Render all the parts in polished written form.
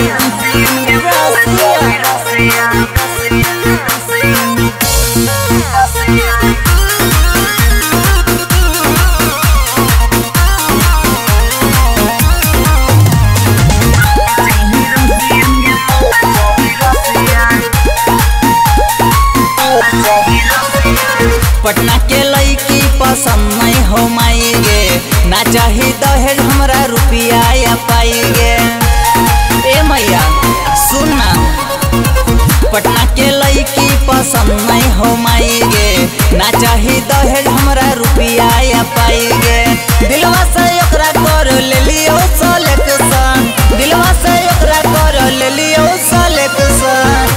पटना के लड़की पसंद नहीं हो माएगे, ना चाहे दहेज हमरा रुपया या पाएगे। ए मैया सुनना, पटना के लड़की पसंद नहीं हो माएगे, ना चाहे दहेज हमरा रुपया या पाएगे। दिलवा से ओकरा कर ले लियो सिलेक्शन, दिलवा से ओकरा कर ले लियो सिलेक्शन।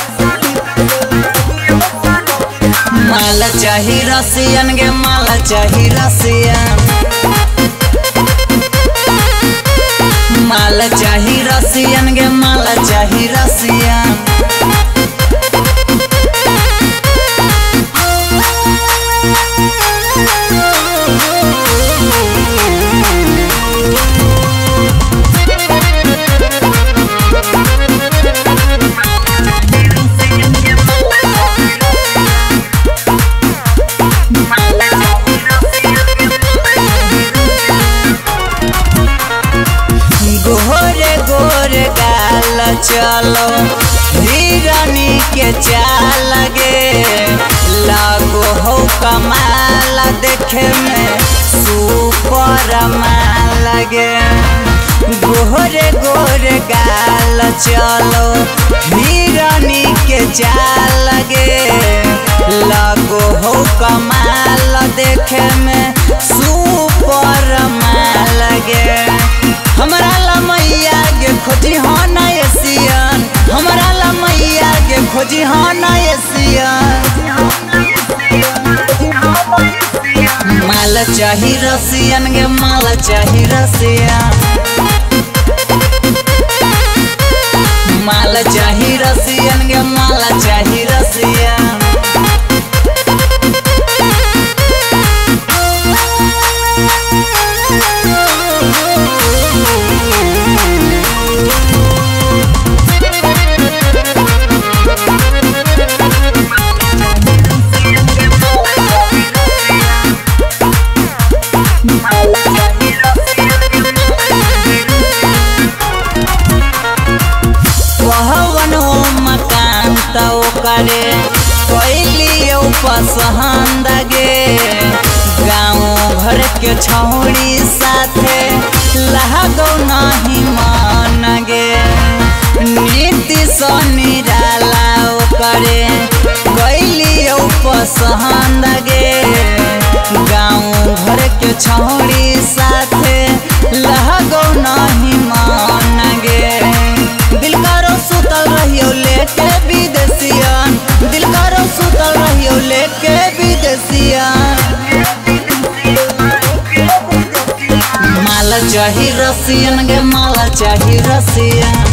माला चाही रसियन गे, माला चाही रसियन, माला चाही रसियन गे, माला चाही रसियन। गोरे गोरे गाल चलो हिरनी के चाल गे, लागो हो कमाल देखे में सुपर माल गे। गोरे गोरे गाल चलो हिरनी के चाल गे, लागो हो कमाल देखे में सुपर माल गे। हमरा ला मैया गे खोजी हो ना एशियन, हमरा ला मैया गे खोजी हो ना एशियन। माला चाही रसियन गे, माला चाही रसियन, माला चाही रसियन गे, माला चाही रसियन। करे कैलियो पसंद गे, गाँव भर के छौड़ी साथे लागो नहीं मन गे। नीति से निराला करे कैलियो पसंद गे, गाँव भर के छौड़ी साथे लागो नहीं मन गे। दिल करो सुतल रहियो लेके विदेशियन, दिल करो सुतल रहियो लेके विदेशियन। माला चाही रसियन गे, माला चाही रसियन,